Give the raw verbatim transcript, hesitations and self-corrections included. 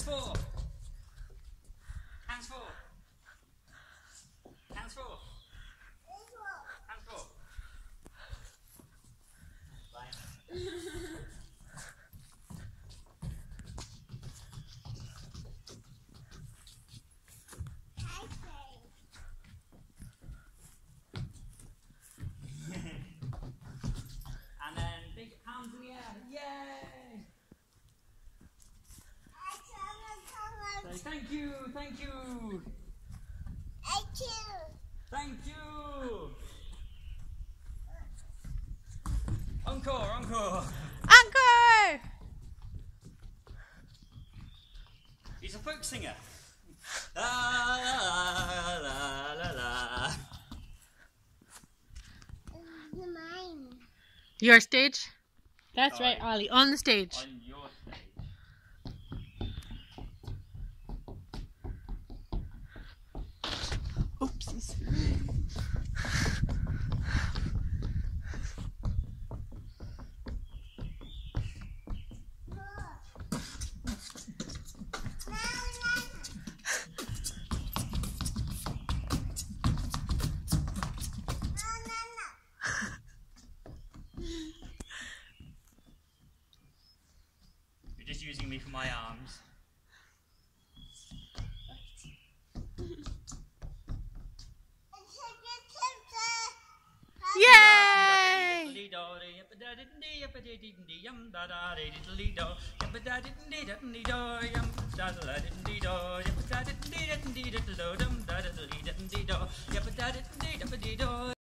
for. Hands for. Hands for. Hands for. And then big hands in the air. Yay! Say thank you, thank you. Thank you. Thank you. Encore, encore. Encore! He's a folk singer. La la la la la. Mine. Your stage? That's All right, right. Ollie. On the stage. On your stage. Oopsies. You're just using me for my arms. Yay! Yay!